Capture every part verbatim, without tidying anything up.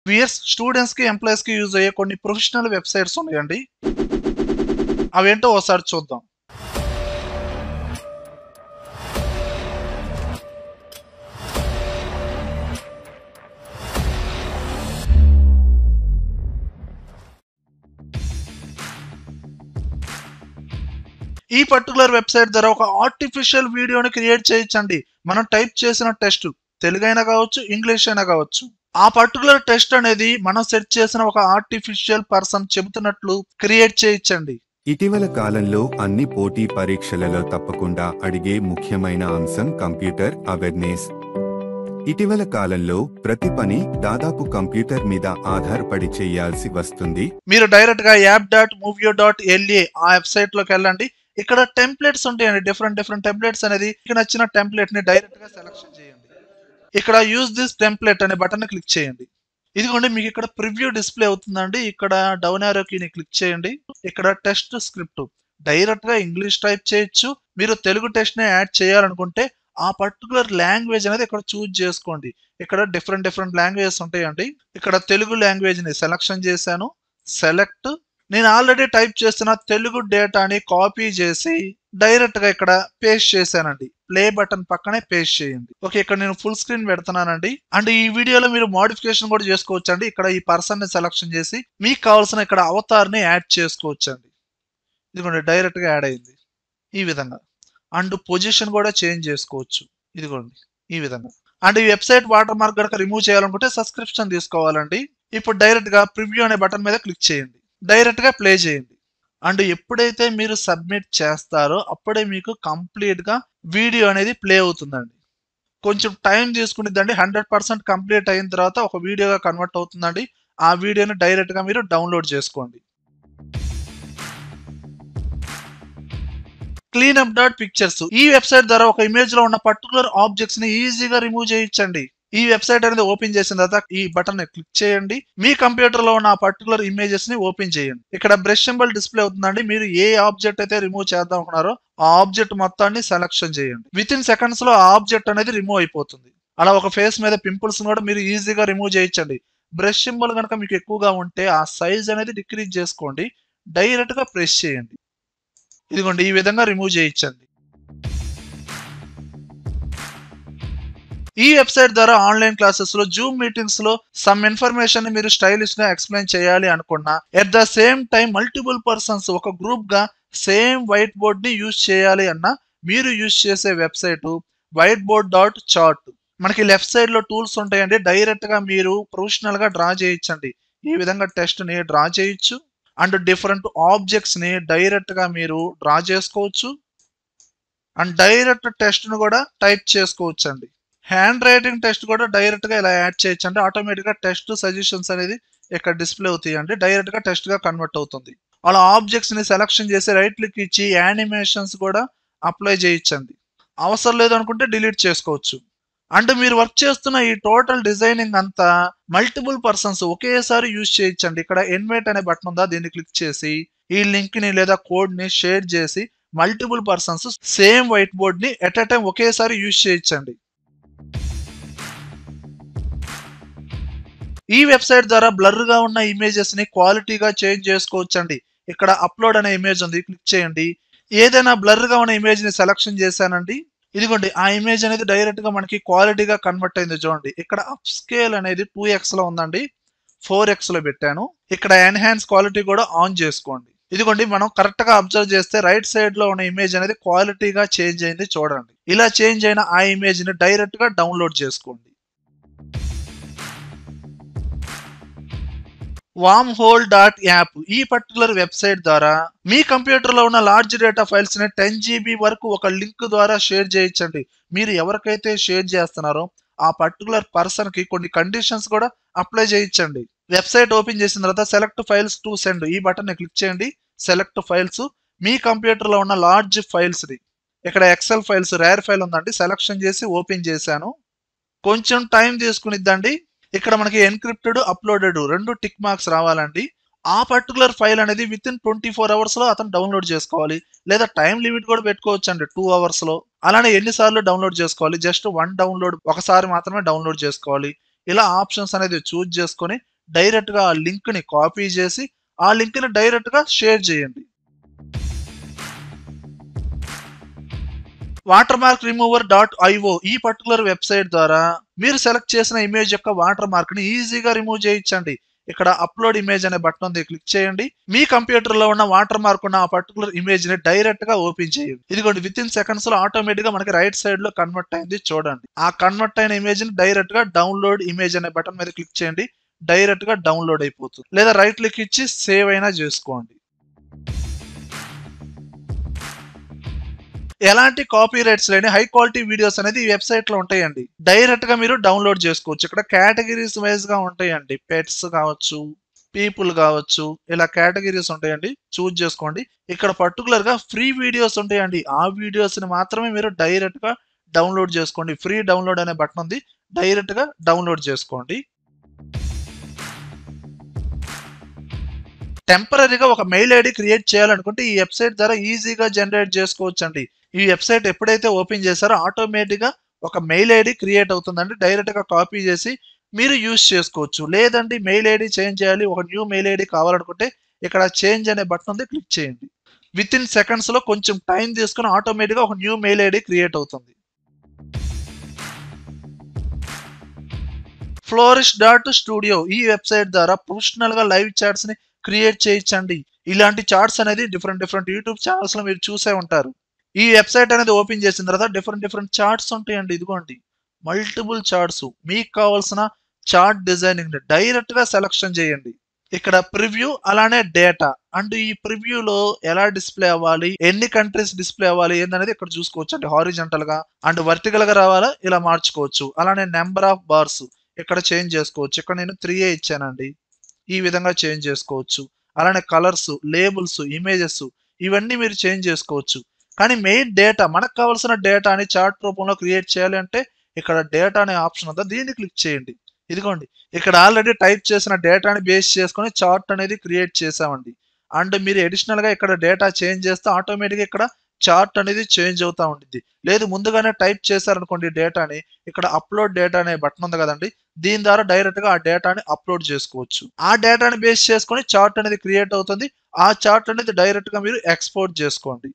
VS students కి employees కి use అయ్యే కొన్ని ప్రొఫెషనల్ వెబ్సైట్స్ ఉన్నాయండి. అవేంటో ఒకసారి చూద్దాం. ఈ పర్టికులర్ వెబ్సైట్ ద్వారా ఒక ఆర్టిఫిషియల్ వీడియోని క్రియేట్ చేయొచ్చండి. మనం టైప్ చేసిన టెక్స్ట్ తెలుగు అయినా కావచ్చు, ఇంగ్లీష్ అయినా కావచ్చు. ఆ పర్టికులర్ టెక్స్ట్ అనేది మనం సెట్ చేసిన ఒక ఆర్టిఫిషియల్ పర్సన్ చెబుతున్నట్లు క్రియేట్ చేయొచ్చండి. ఇటీవల కాలంలో అన్ని పోటీ పరీక్షలలో తప్పకుండా అడిగే ముఖ్యమైన అంశం కంప్యూటర్ అవేర్నెస్. ఇటీవల కాలంలో ప్రతి పని దాదాపు కంప్యూటర్ మీద ఆధారపడి చేయాల్సి వస్తుంది. మీరు డైరెక్ట్ గా app dot Movio dot LA ఆ వెబ్సైట్ లోకి వెళ్ళండి. ఇక్కడ టెంప్లెట్స్ ఉంటాయండి. డిఫరెంట్ డిఫరెంట్ టెంప్లెట్స్ అనేది మీకు నచ్చిన టెంప్లెట్ ని డైరెక్ట్ గా సెలెక్షన్ చేయండి. ఇక్కడ యూజ్ దిస్ టెంప్లెట్ అనే బటన్ ని క్లిక్ చేయండి. ఇదిగోండి మీకు ఇక్కడ ప్రివ్యూ డిస్ప్లే అవుతుందండి. ఇక్కడ డౌన్ యారో కీని క్లిక్ చేయండి. ఇక్కడ టెక్స్ట్ స్క్రిప్ట్ డైరెక్ట్ గా ఇంగ్లీష్ టైప్ చేయొచ్చు. మీరు తెలుగు టెక్స్ట్ ని యాడ్ చేయాలనుకుంటే ఆ పర్టికులర్ లాంగ్వేజ్ అనేది ఇక్కడ చూజ్ చేసుకోండి. ఇక్కడ డిఫరెంట్ డిఫరెంట్ లాంగ్వేజెస్ ఉంటాయండి. ఇక్కడ తెలుగు లాంగ్వేజ్ ని సెలెక్షన్ చేశాను. సెలెక్ట్. నేను ఆల్రెడీ టైప్ చేస్తున్న తెలుగు డేటాని కాపీ చేసి డైరెక్ట్ గా ఇక్కడ పేస్ట్ చేశానండి. ప్లే బటన్ పక్కనే పేస్ట్ చేయండి. ఓకే, ఇక్కడ నేను ఫుల్ స్క్రీన్ పెడుతున్నానండి. అండ్ ఈ వీడియోలో మీరు మోడిఫికేషన్ కూడా చేసుకోవచ్చు అండి. ఇక్కడ ఈ పర్సన్ ని సెలెక్షన్ చేసి మీకు కావాల్సిన ఇక్కడ అవతార్ ని యాడ్ చేసుకోవచ్చు అండి. ఇదిగోండి డైరెక్ట్ గా యాడ్ అయింది ఈ విధంగా. అండ్ పొజిషన్ కూడా చేంజ్ చేసుకోవచ్చు. ఇదిగోండి ఈ విధంగా. అండ్ ఈ వెబ్సైట్ వాటర్ మార్క్ కనుక రిమూవ్ చేయాలనుకుంటే సబ్స్క్రిప్షన్ తీసుకోవాలండి. ఇప్పుడు డైరెక్ట్ గా ప్రివ్యూ అనే బటన్ మీద క్లిక్ చేయండి. డైరెక్ట్ గా ప్లే చేయండి. అండ్ ఎప్పుడైతే మీరు సబ్మిట్ చేస్తారో అప్పుడే మీకు కంప్లీట్ గా వీడియో అనేది ప్లే అవుతుందండి. కొంచెం టైం తీసుకునిద్దండి. హండ్రెడ్ పర్సెంట్ కంప్లీట్ అయిన తర్వాత ఒక వీడియోగా కన్వర్ట్ అవుతుందండి. ఆ వీడియోని డైరెక్ట్ గా మీరు డౌన్లోడ్ చేసుకోండి. క్లీన్అప్ డాట్ పిక్చర్స్ ఈ వెబ్సైట్ ద్వారా ఒక ఇమేజ్ లో ఉన్న పర్టికులర్ ఆబ్జెక్ట్స్ ని ఈజీగా రిమూవ్ చేయొచ్చండి. ఈ వెబ్సైట్ అనేది ఓపెన్ చేసిన తర్వాత ఈ బటన్ ని క్లిక్ చేయండి. మీ కంప్యూటర్ లో ఉన్న ఆ పర్టికులర్ ఇమేజెస్ ని ఓపెన్ చేయండి. ఇక్కడ బ్రష్ సింబల్ డిస్ప్లే అవుతుందండి. మీరు ఏ ఆబ్జెక్ట్ అయితే రిమూవ్ చేద్దాం అనుకున్నారో ఆ ఆబ్జెక్ట్ మొత్తాన్ని సెలెక్షన్ చేయండి. విత్ ఇన్ సెకండ్స్ లో ఆ ఆబ్జెక్ట్ అనేది రిమూవ్ అయిపోతుంది. అలా ఒక ఫేస్ మీద పింపుల్స్ కూడా మీరు ఈజీగా రిమూవ్ చేయొచ్చండి. బ్రష్ సింబల్ కనుక మీకు ఎక్కువగా ఉంటే ఆ సైజ్ అనేది డిక్రీజ్ చేసుకోండి. డైరెక్ట్ గా ప్రెస్ చేయండి. ఇదిగోండి ఈ విధంగా రిమూవ్ చేయొచ్చండి. ఈ వెబ్సైట్ ద్వారా ఆన్లైన్ క్లాసెస్ లో జూమ్ మీటింగ్స్ లో సమ్ ఇన్ఫర్మేషన్ ని మీరు స్టైలిష్ గా ఎక్స్ప్లెయిన్ చేయాలి అనుకున్నా at the same time multiple persons ఒక గ్రూప్ గా సేమ్ వైట్ బోర్డ్ ని యూజ్ చేయాలి అన్నా మీరు యూజ్ చేసే website whiteboard dot chart. మనకి లెఫ్ట్ సైడ్ లో టూల్స్ ఉంటాయండి. డైరెక్ట్ గా మీరు ప్రొఫెషనల్ గా డ్రా చేయొచ్చండి. ఈ విధంగా టెక్స్ట్ ని డ్రా చేయొచ్చు. అండ్ డిఫరెంట్ ఆబ్జెక్ట్స్ ని డైరెక్ట్ గా మీరు డ్రా చేసుకోవచ్చు. అండ్ డైరెక్ట్ టెక్స్ట్ ను కూడా టైప్ చేసుకోవచ్చు అండి. హ్యాండ్ రైటింగ్ టెక్స్ట్ కూడా డైరెక్ట్ గా ఇలా యాడ్ చేయొచ్చు అండి. ఆటోమేటిక్ గా టెక్స్ట్ సజెషన్స్ అనేది ఇక్కడ డిస్ప్లే అవుతాయి అండి. డైరెక్ట్ గా టెక్స్ట్ గా కన్వర్ట్ అవుతుంది. అలా ఆబ్జెక్ట్స్ ని సెలెక్షన్ చేసి రైట్ క్లిక్ ఇచ్చి యానిమేషన్స్ కూడా అప్లై చేయొచ్చండి. అవసరం లేదు అనుకుంటే డిలీట్ చేసుకోవచ్చు. అండ్ మీరు వర్క్ చేస్తున్న ఈ టోటల్ డిజైనింగ్ అంతా మల్టిపుల్ పర్సన్స్ ఒకేసారి యూజ్ చేయొచ్చండి. ఇక్కడ ఇన్వైట్ అనే బటన్ ఉందా, దీన్ని క్లిక్ చేసి ఈ లింక్ ని లేదా కోడ్ ని షేర్ చేసి multiple persons same whiteboard ని ఎట్ ఎ టైం ఒకేసారి యూజ్ చేయొచ్చండి. ఈ వెబ్సైట్ ద్వారా బ్లర్ గా ఉన్న ఇమేజెస్ ని క్వాలిటీగా చేంజ్ చేసుకోవచ్చండి. ఇక్కడ అప్లోడ్ అనే ఇమేజ్ ఉంది, క్లిక్ చేయండి. ఏదైనా బ్లర్ గా ఉన్న ఇమేజ్ ని సెలెక్షన్ చేశానండి. ఇదిగోండి ఆ ఇమేజ్ అనేది డైరెక్ట్ గా మనకి క్వాలిటీగా కన్వర్ట్ అయింది చూడండి. ఇక్కడ అప్ స్కేల్ అనేది టూ ఎక్స్ లో ఉందండి, ఫోర్ ఎక్స్ లో పెట్టాను. ఇక్కడ ఎన్హాన్స్ క్వాలిటీ కూడా ఆన్ చేసుకోండి. ఇదిగోండి మనం కరెక్ట్ గా అబ్జర్వ్ చేస్తే రైట్ సైడ్ లో ఉన్న ఇమేజ్ అనేది క్వాలిటీగా చేంజ్ అయింది చూడండి. ఇలా చేంజ్ అయిన ఆ ఇమేజ్ ని డైరెక్ట్ గా డౌన్లోడ్ చేసుకోండి. వామ్ హోల్ డాట్ యాప్ ఈ పర్టికులర్ వెబ్సైట్ ద్వారా మీ కంప్యూటర్ లో ఉన్న లార్జ్ డేటా ఫైల్స్ ని టెన్ జీబీ వరకు ఒక లింక్ ద్వారా షేర్ చేయొచ్చండి. మీరు ఎవరికైతే షేర్ చేస్తున్నారో ఆ పర్టికులర్ పర్సన్ కి కొన్ని కండిషన్స్ కూడా అప్లై చేయొచ్చండి. వెబ్సైట్ ఓపెన్ చేసిన తర్వాత సెలెక్ట్ ఫైల్స్ టు సెండ్ ఈ బటన్ ని క్లిక్ చేయండి. సెలెక్ట్ ఫైల్స్ మీ కంప్యూటర్ లో ఉన్న లార్జ్ ఫైల్స్ ని ఇక్కడ ఎక్సెల్ ఫైల్స్ రేర్ ఫైల్ ఉందండి, సెలెక్షన్ చేసి ఓపెన్ చేశాను. కొంచెం టైం తీసుకునిద్దండి. ఇక్కడ మనకి ఎన్క్రిప్టెడ్ అప్లోడెడ్ రెండు టిక్ మార్క్స్ రావాలండి. ఆ పర్టికులర్ ఫైల్ అనేది within twenty four hours లో అతను డౌన్లోడ్ చేసుకోవాలి. లేదా టైం లిమిట్ కూడా పెట్టుకోవచ్చు అండి, టూ అవర్స్ లో. అలానే ఎన్నిసార్లు డౌన్లోడ్ చేసుకోవాలి, జస్ట్ వన్ డౌన్లోడ్ ఒకసారి మాత్రమే డౌన్లోడ్ చేసుకోవాలి. ఇలా ఆప్షన్స్ అనేది చూజ్ చేసుకొని డైరెక్ట్ గా ఆ లింక్ ని కాపీ చేసి ఆ లింక్ ని డైరెక్ట్ గా షేర్ చేయండి. Watermark remover dot IO ఈ పర్టికులర్ వెబ్సైట్ ద్వారా మీరు సెలెక్ట్ చేసిన ఇమేజ్ యొక్క వాటర్ మార్క్ ని ఈజీగా రిమూవ్ చేయొచ్చండి. ఇక్కడ అప్లోడ్ ఇమేజ్ అనే బటన్ ఉంది, క్లిక్ చేయండి. మీ కంప్యూటర్ లో ఉన్న వాటర్ మార్క్ ఉన్న ఆ పర్టికులర్ ఇమేజ్ ని డైరెక్ట్ గా ఓపెన్ చేయండి. ఇదిగోండి విత్ ఇన్ సెకండ్స్ లో ఆటోమేటిక్ గా మనకి రైట్ సైడ్ లో కన్వర్ట్ అయింది చూడండి. ఆ కన్వర్ట్ అయిన ఇమేజ్ ని డైరెక్ట్ గా డౌన్లోడ్ ఇమేజ్ అనే బటన్ మీద క్లిక్ చేయండి. డైరెక్ట్ గా డౌన్లోడ్ అయిపోతుంది. లేదా రైట్ క్లిక్ ఇచ్చి సేవ్ అయినా చేసుకోండి. ఎలాంటి కాపీ రైట్స్ లేని హై క్వాలిటీ వీడియోస్ అనేది ఈ వెబ్సైట్ లో ఉంటాయండి. డైరెక్ట్ గా మీరు డౌన్లోడ్ చేసుకోవచ్చు. ఇక్కడ కేటగిరీస్ వైజ్ గా ఉంటాయండి. పెట్స్ కావచ్చు, పీపుల్ కావచ్చు, ఇలా కేటగిరీస్ ఉంటాయండి. చూజ్ చేసుకోండి. ఇక్కడ పర్టికులర్ గా ఫ్రీ వీడియోస్ ఉంటాయండి. ఆ వీడియోస్ ని మాత్రమే మీరు డైరెక్ట్ గా డౌన్లోడ్ చేసుకోండి. ఫ్రీ డౌన్లోడ్ అనే బటన్ ఉంది, డైరెక్ట్ గా డౌన్లోడ్ చేసుకోండి. టెంపరరీగా ఒక మెయిల్ ఐడి క్రియేట్ చేయాలనుకుంటే ఈ వెబ్సైట్ ద్వారా ఈజీగా జనరేట్ చేసుకోవచ్చు అండి. ఈ వెబ్సైట్ ఎప్పుడైతే ఓపెన్ చేశారో ఆటోమేటిక్ గా ఒక మెయిల్ ఐడి క్రియేట్ అవుతుందండి. డైరెక్ట్ గా కాపీ చేసి మీరు యూజ్ చేసుకోవచ్చు. లేదండి మెయిల్ ఐడి చేంజ్ చేయాలి, ఒక న్యూ మెయిల్ ఐడి కావాలనుకుంటే ఇక్కడ చేంజ్ అనే బటన్ ఉంది, క్లిక్ చేయండి. విత్ ఇన్ సెకండ్స్ లో కొంచెం టైం తీసుకుని ఆటోమేటిక్ గా ఒక న్యూ మెయిల్ ఐడి క్రియేట్ అవుతుంది. ఫ్లోరిష్ డాట్ స్టూడియో ఈ వెబ్సైట్ ద్వారా ప్రొఫెషనల్ గా లైవ్ చాట్స్ ని క్రియేట్ చేయొచ్చండి. ఇలాంటి చాట్స్ అనేది డిఫరెంట్ డిఫరెంట్ యూట్యూబ్ ఛానల్స్ లో మీరు చూసే ఉంటారు. ఈ వెబ్సైట్ అనేది ఓపెన్ చేసిన తర్వాత డిఫరెంట్ డిఫరెంట్ చార్ట్స్ ఉంటాయండి. ఇదిగోండి మల్టిపుల్ చార్ట్స్. మీకు కావాల్సిన చార్ట్ డిజైనింగ్ ని డైరెక్ట్ గా సెలెక్షన్ చేయండి. ఇక్కడ ప్రివ్యూ అలానే డేటా అండ్ ఈ ప్రివ్యూలో ఎలా డిస్ప్లే అవ్వాలి, ఎన్ని కంట్రీస్ డిస్ప్లే అవ్వాలి ఏందనేది ఇక్కడ చూసుకోవచ్చు అండి. హారిజంటల్ గా అండ్ వర్టికల్ గా రావాలా ఇలా మార్చుకోవచ్చు. అలానే నెంబర్ ఆఫ్ బార్స్ ఇక్కడ చేంజ్ చేసుకోవచ్చు. ఇక్కడ నేను త్రీ ఏ ఇచ్చానండి. ఈ విధంగా చేంజ్ చేసుకోవచ్చు. అలానే కలర్స్, లేబుల్స్, ఇమేజెస్ ఇవన్నీ మీరు చేంజ్ చేసుకోవచ్చు. కానీ మెయిన్ డేటా మనకు కావాల్సిన డేటాని చార్ట్ రూపంలో క్రియేట్ చేయాలి అంటే ఇక్కడ డేటా అనే ఆప్షన్ ఉందా, దీన్ని క్లిక్ చేయండి. ఇదిగోండి ఇక్కడ ఆల్రెడీ టైప్ చేసిన డేటాని బేస్ చేసుకొని చార్ట్ అనేది క్రియేట్ చేసామండి. అండ్ మీరు అడిషనల్ గా ఇక్కడ డేటా చేంజ్ చేస్తే ఆటోమేటిక్గా ఇక్కడ చార్ట్ అనేది చేంజ్ అవుతా ఉంటుంది. లేదు ముందుగానే టైప్ చేశారనుకోండి డేటాని, ఇక్కడ అప్లోడ్ డేటా అనే బటన్ ఉంది కదండి, దీని ద్వారా డైరెక్ట్ గా ఆ డేటాని అప్లోడ్ చేసుకోవచ్చు. ఆ డేటాని బేస్ చేసుకొని చార్ట్ అనేది క్రియేట్ అవుతుంది. ఆ చార్ట్ అనేది డైరెక్ట్ గా మీరు ఎక్స్పోర్ట్ చేసుకోండి.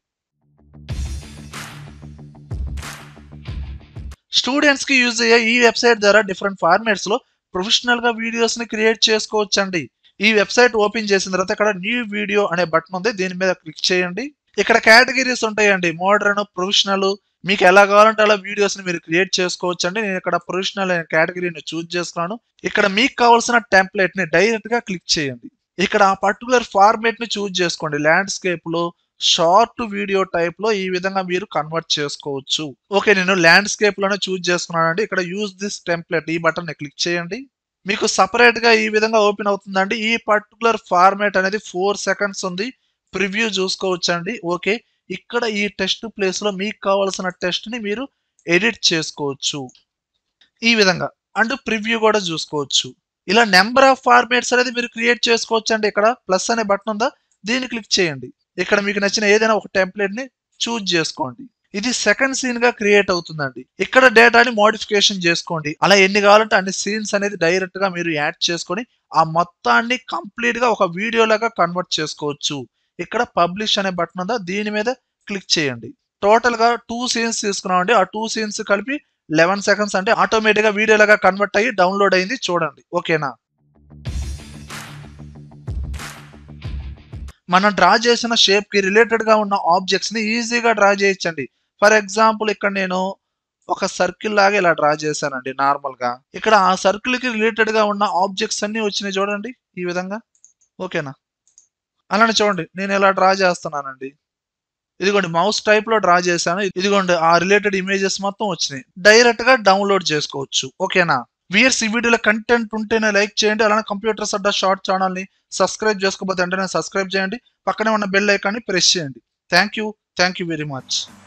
స్టూడెంట్స్ కి యూజ్ అయ్యే ఈ వెబ్సైట్ ద్వారా డిఫరెంట్ ఫార్మాట్స్ లో ప్రొఫెషనల్ గా వీడియోస్ ని క్రియేట్ చేసుకోవచ్చు అండి. ఈ వెబ్సైట్ ఓపెన్ చేసిన తర్వాత ఇక్కడ న్యూ వీడియో అనే బటన్ ఉంది, దీని మీద క్లిక్ చేయండి. ఇక్కడ కేటగిరీస్ ఉంటాయండి. మోడర్న్, ప్రొఫెషనల్, మీకు ఎలా కావాలంటే అలా వీడియోస్ ని మీరు క్రియేట్ చేసుకోవచ్చు అండి. నేను ఇక్కడ ప్రొఫెషనల్ అనే కేటగిరీని చూజ్ చేసుకున్నాను. ఇక్కడ మీకు కావాల్సిన టెంప్లెట్ ని డైరెక్ట్ గా క్లిక్ చేయండి. ఇక్కడ ఆ పర్టికులర్ ఫార్మేట్ ని చూజ్ చేసుకోండి. ల్యాండ్స్కేప్ లో, షార్ట్ వీడియో టైప్ లో ఈ విధంగా మీరు కన్వర్ట్ చేసుకోవచ్చు. ఓకే నేను ల్యాండ్స్కేప్ లోనే చూజ్ చేసుకున్నానండి. ఇక్కడ యూజ్ దిస్ టెంప్లెట్ ఈ బటన్ ని క్లిక్ చేయండి. మీకు సపరేట్ గా ఈ విధంగా ఓపెన్ అవుతుందండి. ఈ పర్టికులర్ ఫార్మేట్ అనేది ఫోర్ సెకండ్స్ ఉంది. ప్రివ్యూ చూసుకోవచ్చు అండి. ఓకే ఇక్కడ ఈ టెక్స్ట్ ప్లేస్ లో మీకు కావాల్సిన టెక్స్ట్ ని మీరు ఎడిట్ చేసుకోవచ్చు ఈ విధంగా. అండ్ ప్రివ్యూ కూడా చూసుకోవచ్చు. ఇలా నెంబర్ ఆఫ్ ఫార్మేట్స్ అనేది మీరు క్రియేట్ చేసుకోవచ్చు అండి. ఇక్కడ ప్లస్ అనే బటన్ ఉందా, దీన్ని క్లిక్ చేయండి. ఇక్కడ మీకు నచ్చిన ఏదైనా ఒక టెంప్లెట్ ని చూజ్ చేసుకోండి. ఇది సెకండ్ సీన్ గా క్రియేట్ అవుతుందండి. ఇక్కడ డేటాని మోడిఫికేషన్ చేసుకోండి. అలా ఎన్ని కావాలంటే అన్ని సీన్స్ అనేది డైరెక్ట్ గా మీరు యాడ్ చేసుకొని ఆ మొత్తాన్ని కంప్లీట్ గా ఒక వీడియో లాగా కన్వర్ట్ చేసుకోవచ్చు. ఇక్కడ పబ్లిష్ అనే బటన్ ఉందా, దీని మీద క్లిక్ చేయండి. టోటల్ గా టూ సీన్స్ తీసుకున్నామండి. ఆ టూ సీన్స్ కలిపి లెవెన్ సెకండ్స్ అంటే ఆటోమేటిక్ గా వీడియో లాగా కన్వర్ట్ అయ్యి డౌన్లోడ్ అయింది చూడండి. ఓకేనా, మనం డ్రా చేసిన షేప్ కి రిలేటెడ్ గా ఉన్న ఆబ్జెక్ట్స్ ని ఈజీగా డ్రా చేయొచ్చండి. ఫర్ ఎగ్జాంపుల్ ఇక్కడ నేను ఒక సర్కిల్ లాగా ఇలా డ్రా చేశానండి నార్మల్ గా. ఇక్కడ ఆ సర్కిల్ కి రిలేటెడ్ గా ఉన్న ఆబ్జెక్ట్స్ అన్ని వచ్చినాయి చూడండి ఈ విధంగా. ఓకేనా, అలానే చూడండి నేను ఇలా డ్రా చేస్తున్నానండి. ఇదిగోండి మౌస్ టైప్ లో డ్రా చేశాను. ఇదిగోండి ఆ రిలేటెడ్ ఇమేజెస్ మొత్తం వచ్చినాయి. డైరెక్ట్ గా డౌన్లోడ్ చేసుకోవచ్చు. ఓకేనా వ్యూయర్స్, ఈ వీడియోలో కంటెంట్ ఉంటేనే లైక్ చేయండి. అలానే కంప్యూటర్స్ అడ్డా షార్ట్ ఛానల్ ని సబ్స్క్రైబ్ చేసుకోకపోతే వెంటనే సబ్స్క్రైబ్ చేయండి. పక్కనే ఉన్న బెల్ ఐకాన్ని ప్రెస్ చేయండి. Thank you thank you very much.